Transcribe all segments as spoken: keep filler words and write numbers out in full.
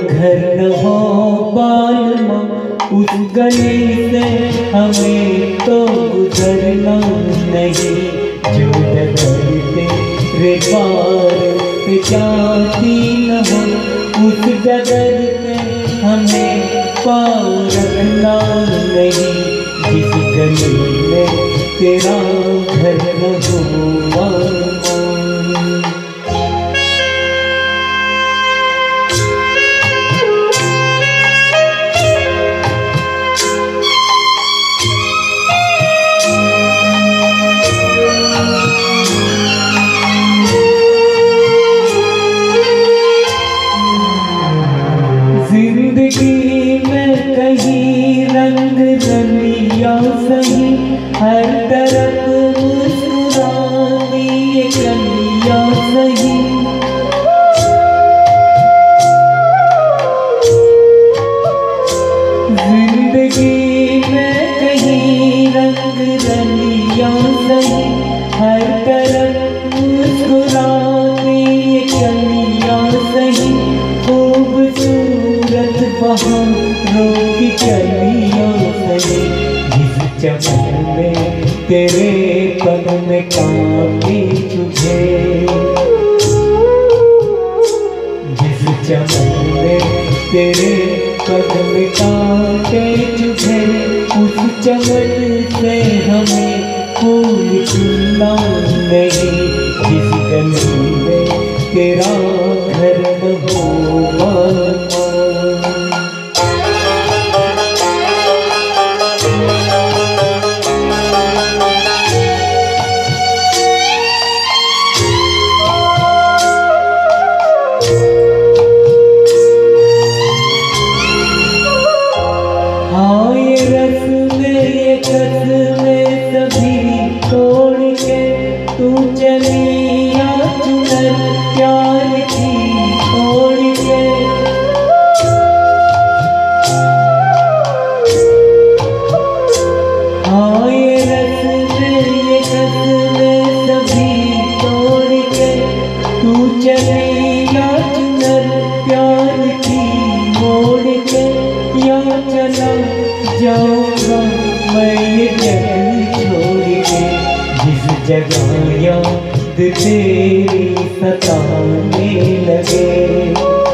घर न हो बालमा, उस गली से हमें तो गुजरना नहीं। जो डगर तेरे पार पे जाती न हो, उस डगर पे हमें पाँव रखना नहीं। जिस गली में तेरा घर न हो बालमा। जिंदगी में कहीं रंग रलिया सही, हर तरफ मुस्कुराती ये कलिया सही। जिंदगी में कहीं रंग रलिया सही, हर तरफ मुस्कुराती ये कलिया सही। खूबसूरत बहारों की कलियां सही, जिस चमन में तेरे पग में कांटे चुभे। जिस चमन में तेरे पग में कांटे चुभे, उस चमन से हमें फूल चुनना नहीं। जिस गली में तेरा घर न हो बालमा। हाँ ये रस्में ये कस्में सभी तोड़ के तू चली आ चुनर प्यार की छोड़ के। हाँ ये रस्में ये कस्में सभी तोड़ के तू चली आ चुनर प्यार की मोड़ के। या चला जाऊंगा मैं ये जगह छोड़ के, जिस जगह याद तेरी सताने लगे।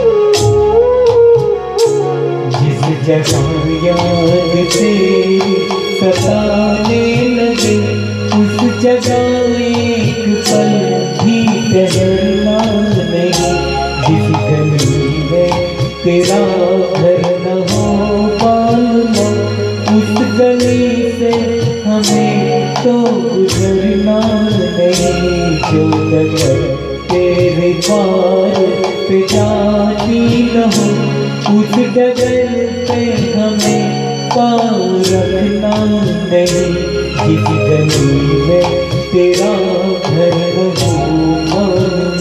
जिस जगह याद तेरी सताने लगे, उस जगह एक पल भी ठहरना नहीं। जिस गली में तेरा घर न हो बालमा, उस गली से हमें तो गुजरना नहीं। जो डगर तेरे पार पे जाती न हो, उस डगर पे हमें पाँव रखना नहीं। जिस गली में तेरा घर न हो बालमा।